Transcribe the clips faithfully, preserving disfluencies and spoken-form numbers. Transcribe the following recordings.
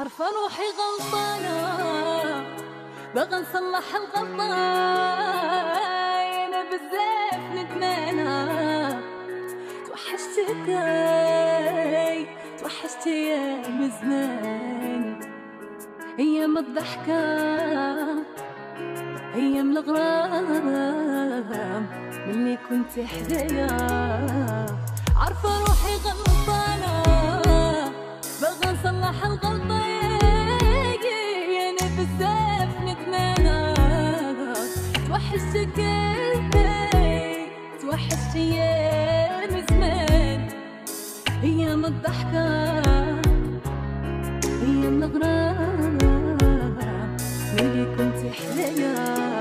عارفة روحي غلطانة بغى نصلح الغلطة، أنا بزاف ندمانة. توحشتك توحشت أيام زمان، أيام الضحكة أيام الغرام ملي كنت حدايا. عارفة روحي غلطانة بغى نصلح الغلطة، أنا بزاف ندمانة. توحشتك توحشت أيام زمان، أيام الضحكة أيام الغرام ملي كنت حدايا.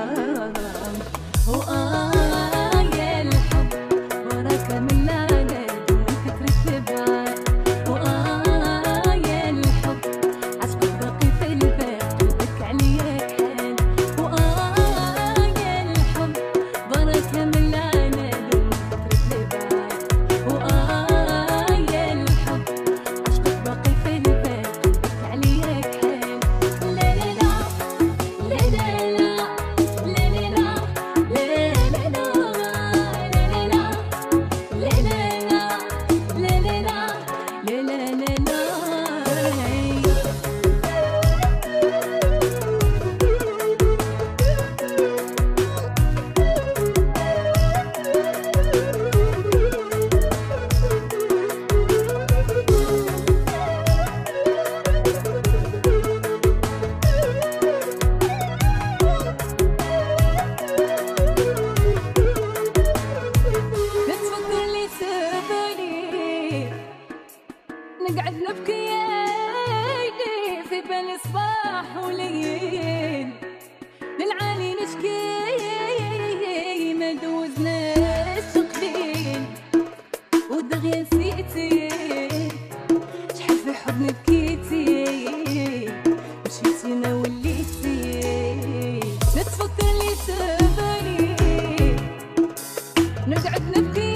وآه يا الحب بركة من العناد ومن كتر التبعاد. وآه يا الحب عشقك باقي في البال قلبك عليا كحال. وآه يا الحب بركة من العناد ومن كتر التبعاد. وآه يا الحب عشقك باقي في البال قلبك عليا كحال. لا لا لا لا لا نقعد نبكي في بالي صباح وليل، للعالي نشكي ما دوزناش قليل. ودغيا نسيتي شحال في حضني بكيتي، مشيتي ما وليتي. لا تفكر لي تبالي نقعد نبكي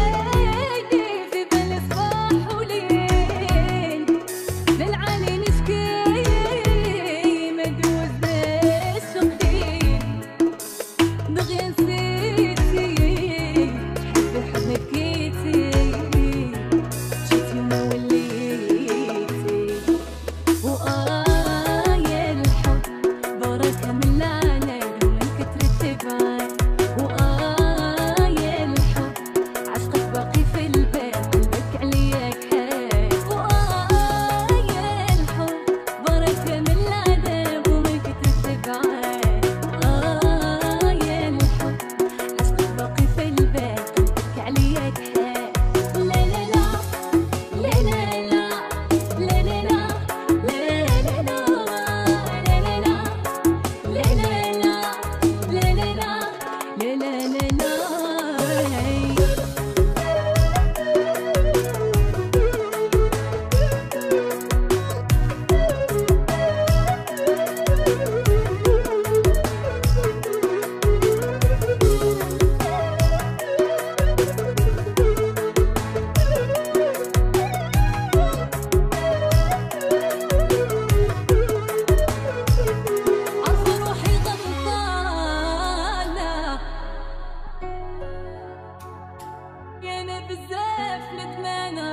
بزاف ندمانة.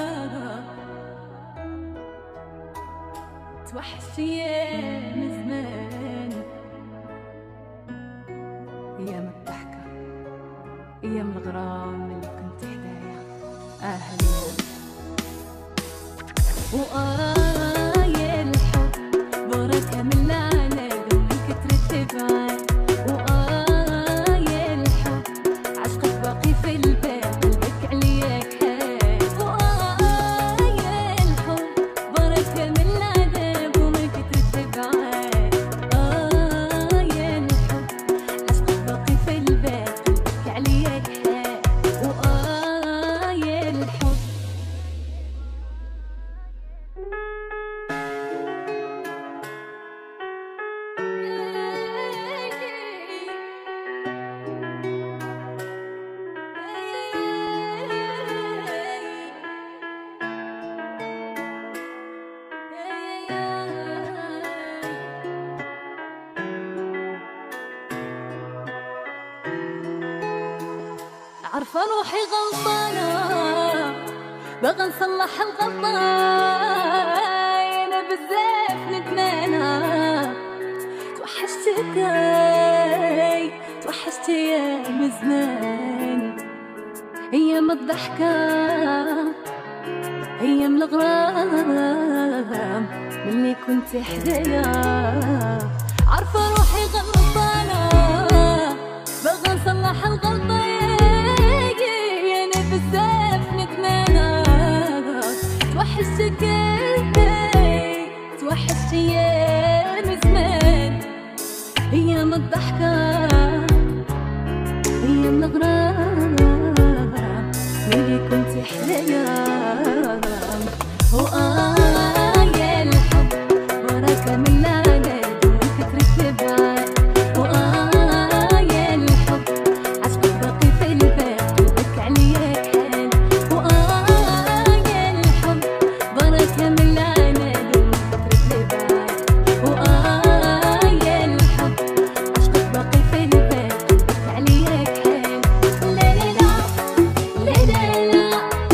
توحشت أيام زمان، أيام الضحكة أيام الغرام اللي كنت حدايا. آه اليوم وآه يا الحب بركة من العناد ومن كتر التبعاد. وآه يا الحب عشقك باقي في البال قلبك عليا كحال. وآه يا الحب بركة من العذاب ومن كتر التبعاد. آه يا الحب عشقك باقي في البال قلبك عليا كحال. وآه يا الحب عارفة روحي غلطانة بغى نصلح الغلطة، أنا بزاف ندمانة. توحشتك توحشت أيام زمان، أيام الضحكة أيام الغرام ملي كنت حدايا. عارفة روحي غلطانة بغى نصلح الغلطة، أنا بزاف ندمانة. توحشتك توحشت أيام زمان، أيام الضحكة أيام الغرام ملي كنت حدايا. وآه يا الحب وراك من العناد وكثرة البعاد، وآه يا الحب عشقك باقي في البال قلبك عليا كحال. وآه يا الحب وراك من العناد وكثرة البعاد، وآه يا الحب عشقك باقي في البال قلبك عليا كحال. لا لا لا لا لا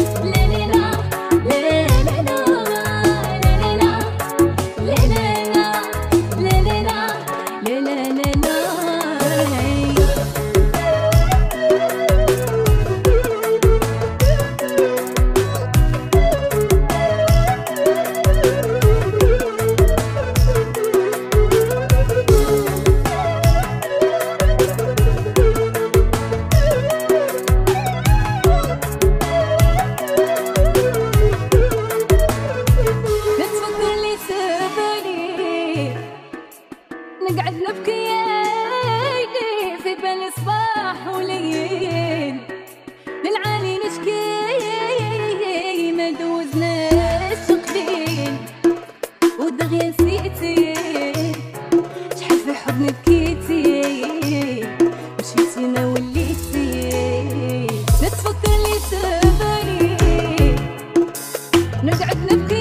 نقعد نبكي في بالي صباح وليل، للعالي نشكي ما دوزناش قليل. ودغيا نسيتي شحال في حضني بكيتي، مشيتي ما وليتي نتفكر لي سبالي. نقعد نبكي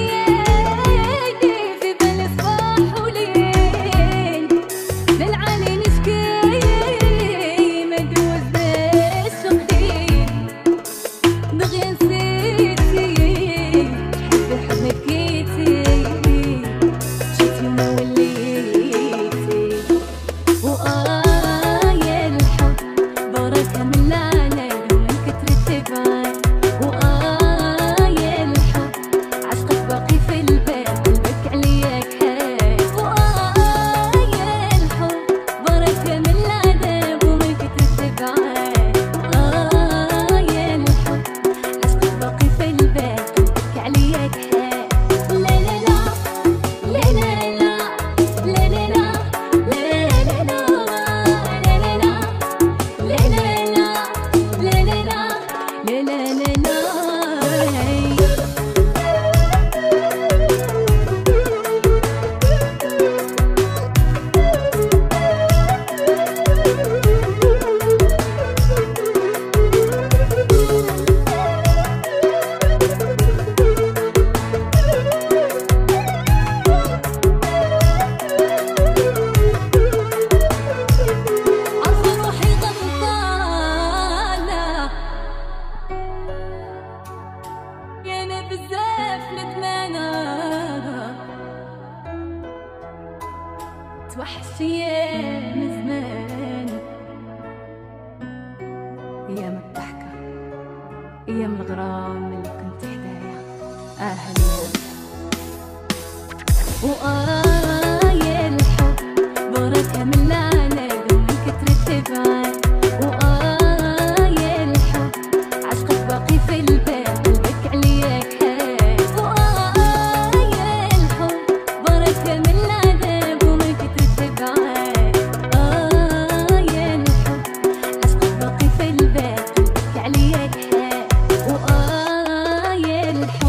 توحشت أيام زمان، أيام الضحكة أيام الغرام اللي كنت حدايا. أهلا وآه يا الحب بركة من العناد ومن كترة البعاد. وآه يا الحب عشقك باقي في البال قلبك عليا كحال. وآه يا الحب بركة من العذاب ومن كترة البعاد. آه يا الحب عشقك باقي في البال قلبك عليا كحال. وآه يا الحب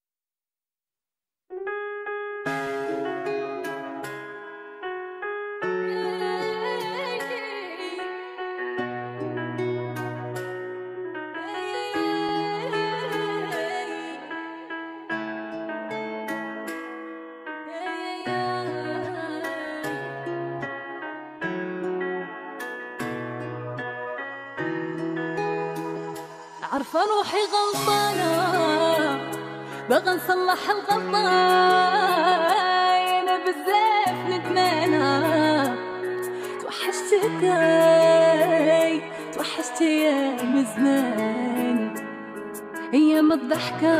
عارفة روحي غلطانة بغى نصلح الغلطة، أنا بزاف ندمانة. توحشتك توحشت أيام زمان، أيام الضحكة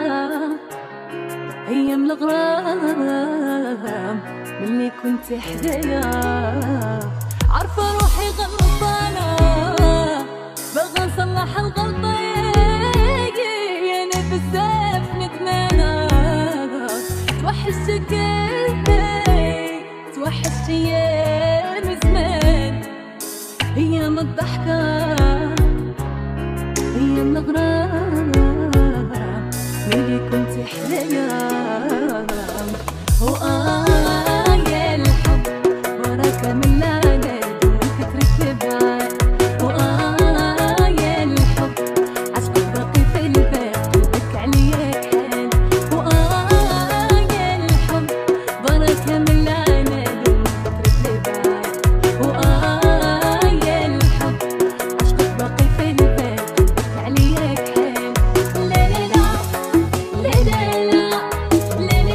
أيام الغرام ملي كنت حدايا. عارفة روحي غلطانة بغى نصلح الغلطة، أنا بزاف ندمانة. توحشتك توحشت أيام زمان، أيام الضحكة أيام الغرام ملي كنت حدايا. وآه يا الحب وراك من العناد وكترة البعاد. وآه يا الحب عشقك باقي في البال قلبك عليا كحال. وآه يا الحب وراك من العناد وكترة البعاد. وآه يا الحب عشقك باقي في البال قلبك عليا كحال. لا لا لا لا لا لا لا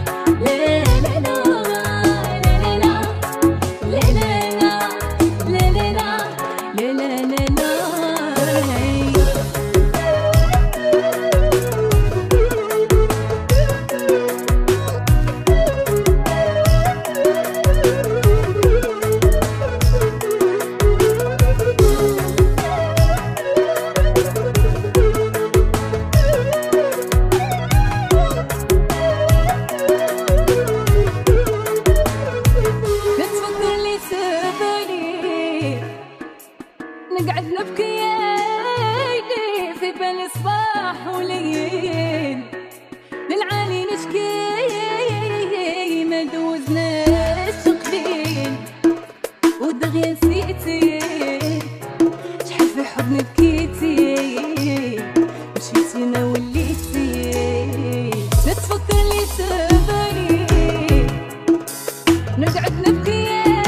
نقعد نبكي في بالي صباح وليل، للعالي نشكي ما دوزناش قليل. ودغيا نسيتي شحال في حضني بكيتي، مشيتي ما وليتي. لا تفكر لي تبالي نقعد نبكي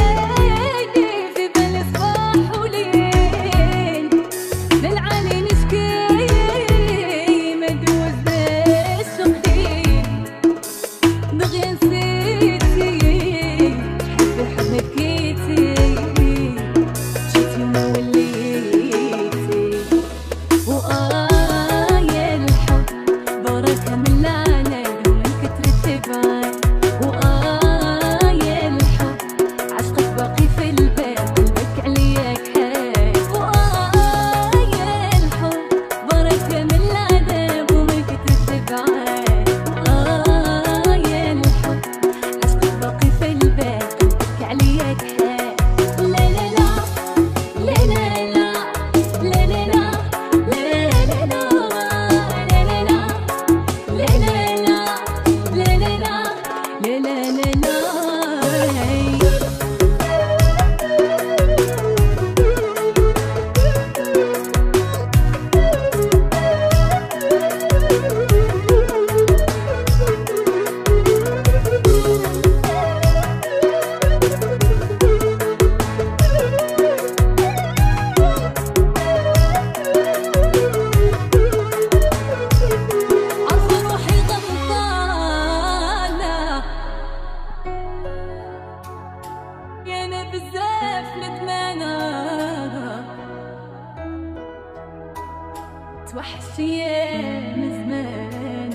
توحشت أيام زمان،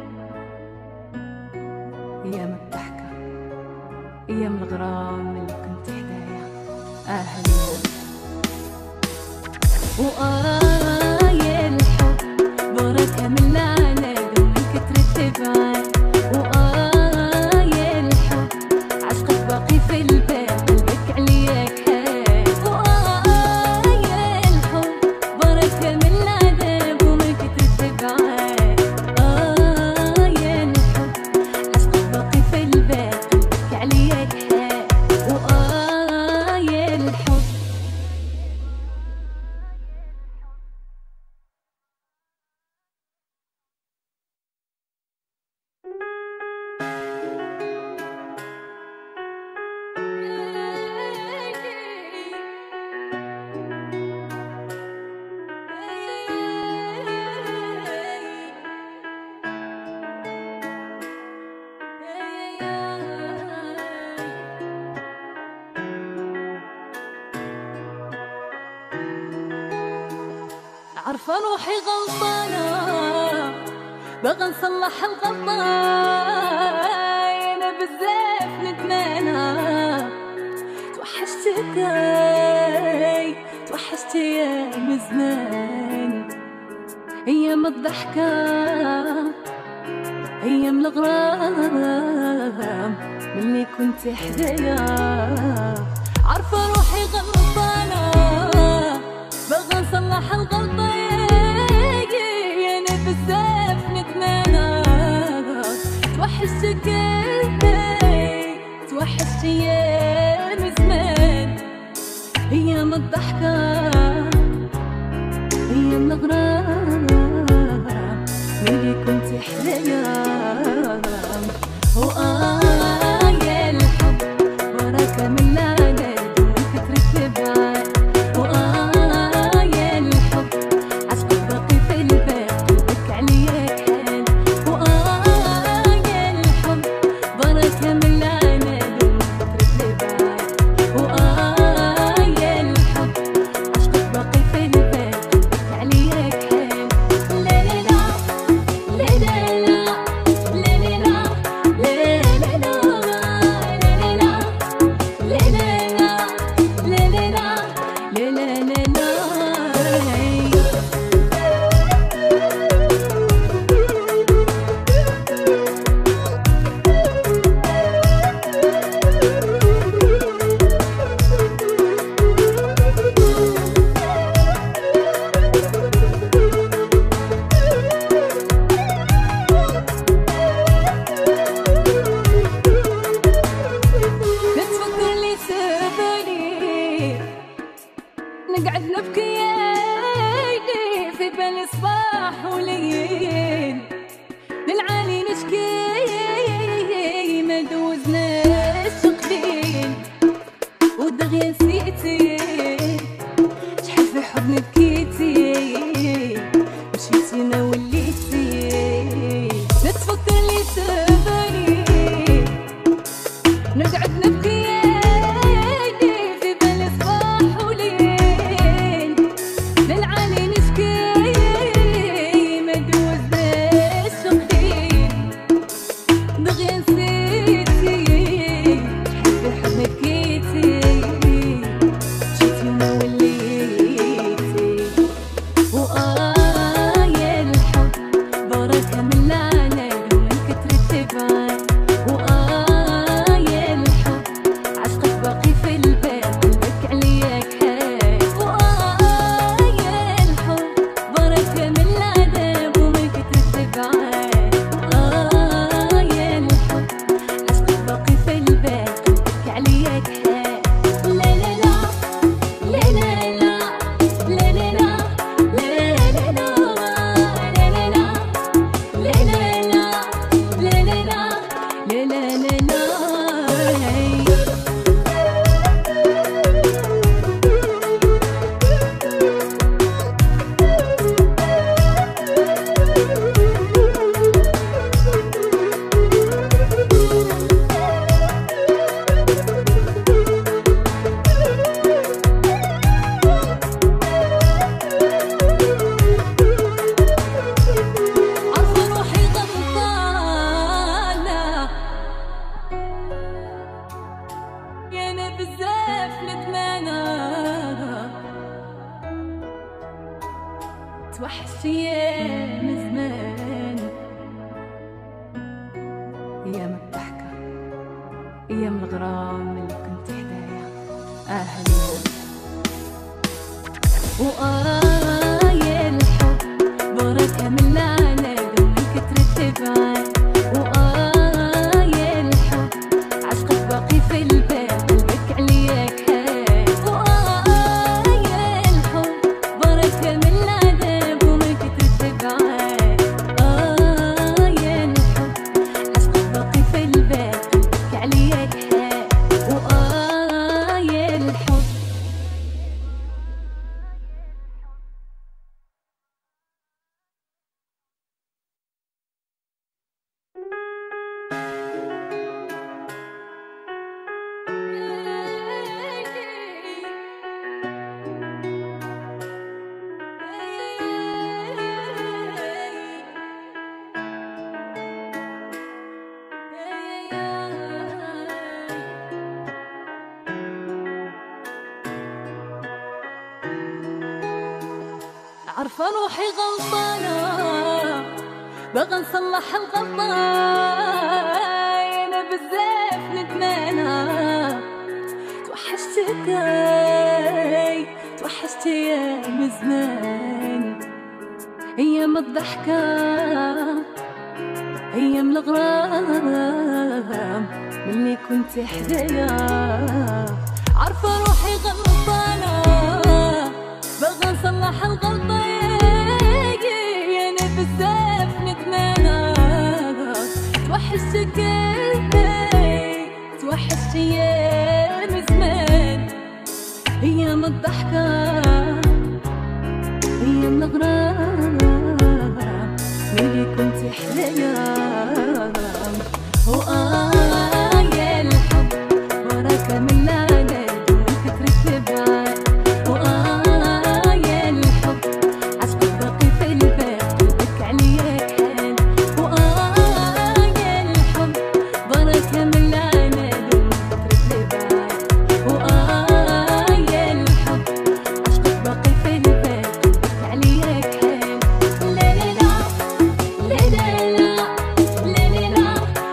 أيام الضحكة أيام الغرام اللي كنت حدايا. أهلا وآه يا الحب بركة من العناد ومن كترة البعاد. وآه يا الحب عشقك باقي في البال قلبك عليا كحال. وآه يا الحب بركة من العذاب ومن كترة البعاد. آه يا الحب عشقك باقي في البال قلبك عليا كحال. وآه يا الحب عارفة روحي غلطانة بغى نصلح الغلطة، أنا بزاف ندمانة. توحشتك توحشت أيام زمان، أيام الضحكة أيام الغرام ملي كنت حدايا. عارفة روحي غلطانة بغى نصلح الغلطة، أنا بزاف ندمانة. توحشتك توحشت أيام زمان، أيام الضحكة أيام الغرام ملي كنت حدايا. وآه يا الحب بركة من العناد وكتر التبعاد. وآه يا الحب عشقك باقي في البال قلبك عليا كحال. وآه يا الحب بركة من العناد وكتر التبعاد. وآه يا الحب عشقك باقي في البال قلبك عليا كحال. لا لا لا لا لا لا لا نقعد نبكي في بالي صباح وليل، للعالي نشكي ما دوزناش قليل. ودغيا نسيتي شحال في حضني بكيتي، مشيتي ما وليتي نتفكر لي سبالي. نقعد نبكي توحشت أيام زمان، أيام الضحكة أيام الغرام اللي كنت حدايا. أهلا وآه يا الحب بركة من العناد ومن كتر التبعاد. وآه يا الحب عشقك باقي في البال قلبك عليا كحال. وآه يا الحب بركة من العذاب ومن كتر التبعاد. آه يا الحب عشقك باقي في البال قلبك عليا كحال. وآه يا الحب عارفة روحي غلطانة بغى نصلح الغلطة، أنا بزاف ندمانة. توحشتك توحشت أيام زمان، أيام الضحكة أيام الغرام ملي كنت حدايا. عارفة روحي غلطانة بغى نصلح الغلطة، أنا بزاف ندمانة. توحشتك توحشت أيام زمان، أيام الضحكة أيام الغرام ملي كنت حدايا. وآه يا الحب وراك من العناد وكترك البعاد. وآه يا الحب عشقك باقي في البال وبك عليا كحال. وآه يا الحب وراك من العناد وكترك البعاد. وآه يا الحب عشقك باقي في البال وبك عليا كحال. لا لا لا لا لا لا لا لا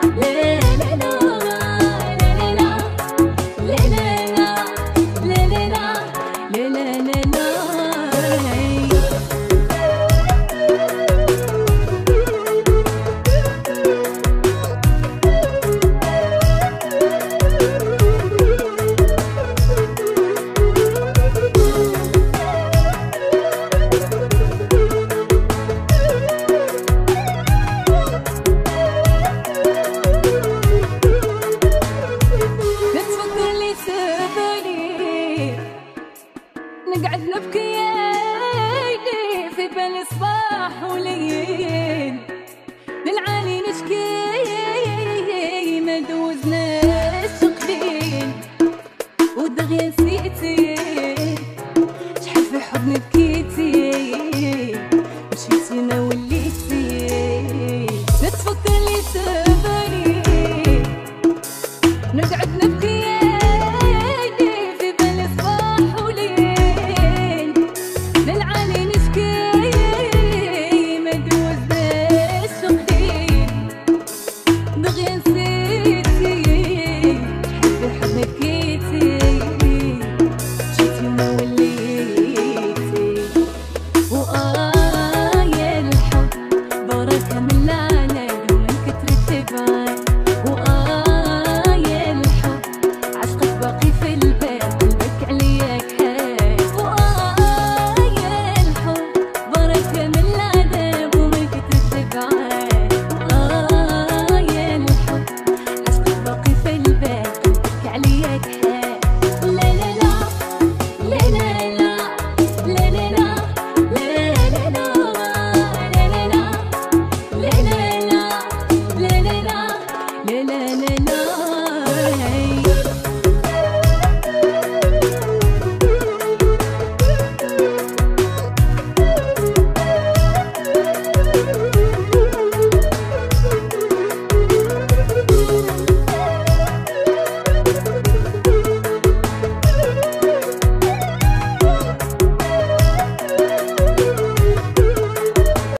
نقعد نبكي في بالي صباح وليل، للعالي نشكي ما دوزناش قليل، ودغيا نسيتي شحال في حضني بكي.